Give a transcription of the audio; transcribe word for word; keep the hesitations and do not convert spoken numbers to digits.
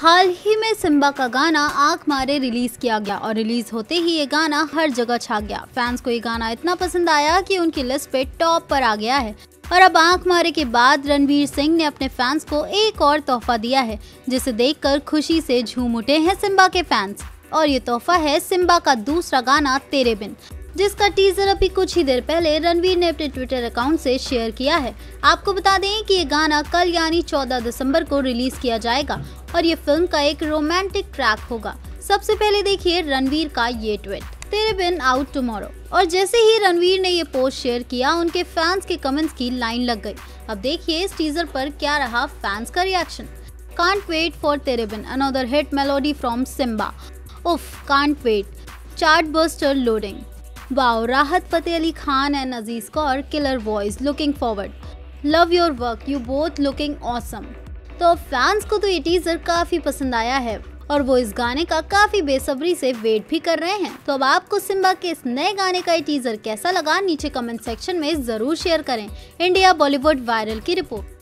हाल ही में सिम्बा का गाना आंख मारे रिलीज किया गया और रिलीज होते ही ये गाना हर जगह छा गया। फैंस को ये गाना इतना पसंद आया कि उनकी लिस्ट पे टॉप पर आ गया है। और अब आंख मारे के बाद रणवीर सिंह ने अपने फैंस को एक और तोहफा दिया है, जिसे देखकर खुशी से झूम उठे हैं सिम्बा के फैंस। और ये तोहफा है सिम्बा का दूसरा गाना तेरे बिन, जिसका टीजर अभी कुछ ही देर पहले रणवीर ने अपने ट्विटर अकाउंट से शेयर किया है। आपको बता दें कि ये गाना कल यानी चौदह दिसंबर को रिलीज किया जाएगा और ये फिल्म का एक रोमांटिक ट्रैक होगा। सबसे पहले देखिए रणवीर का ये ट्वीट, तेरे बिन आउट टुमारो। और जैसे ही रणवीर ने ये पोस्ट शेयर किया, उनके फैंस के कमेंट्स की लाइन लग गई। अब देखिए इस टीजर पर क्या रहा फैंस का reaction. Can't wait for Tere Bin, another hit melody from Simmba. उफ, can't wait, chart buster loading. Wow, Rahat Fateh Ali Khan and Aziz Kaur, killer voice, looking forward, love your work, you both looking awesome. तो फैंस को तो ये टीजर काफी पसंद आया है और वो इस गाने का काफी बेसब्री से वेट भी कर रहे हैं। तो अब आपको सिम्बा के इस नए गाने का ये टीजर कैसा लगा, नीचे कमेंट सेक्शन में जरूर शेयर करें। इंडिया बॉलीवुड वायरल की रिपोर्ट।